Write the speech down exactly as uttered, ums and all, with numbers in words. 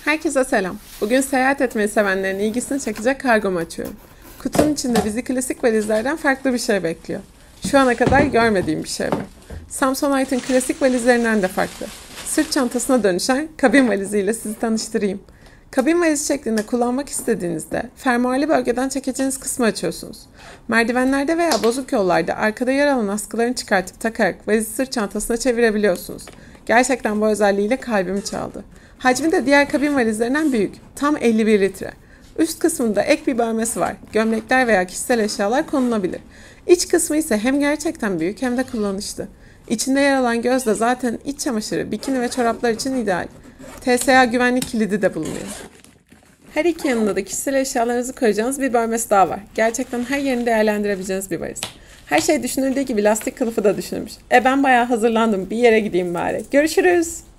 Herkese selam. Bugün seyahat etmeyi sevenlerin ilgisini çekecek kargomu açıyorum. Kutunun içinde bizi klasik valizlerden farklı bir şey bekliyor. Şu ana kadar görmediğim bir şey bu. Samsonite'ın klasik valizlerinden de farklı. Sırt çantasına dönüşen kabin valiziyle sizi tanıştırayım. Kabin valizi şeklinde kullanmak istediğinizde fermuarlı bölgeden çekeceğiniz kısmı açıyorsunuz. Merdivenlerde veya bozuk yollarda arkada yer alan askılarını çıkartıp takarak valizi sırt çantasına çevirebiliyorsunuz. Gerçekten bu özelliğiyle kalbimi çaldı. Hacmi de diğer kabin valizlerinden büyük. Tam elli bir litre. Üst kısmında ek bir bölmesi var. Gömlekler veya kişisel eşyalar konulabilir. İç kısmı ise hem gerçekten büyük hem de kullanışlı. İçinde yer alan göz de zaten iç çamaşırı, bikini ve çoraplar için ideal. T S A güvenlik kilidi de bulunuyor. Her iki yanında da kişisel eşyalarınızı koyacağınız bir bölmesi daha var. Gerçekten her yerini değerlendirebileceğiniz bir valiz. Her şey düşünüldüğü gibi lastik kılıfı da düşünülmüş. E ben bayağı hazırlandım. Bir yere gideyim bari. Görüşürüz.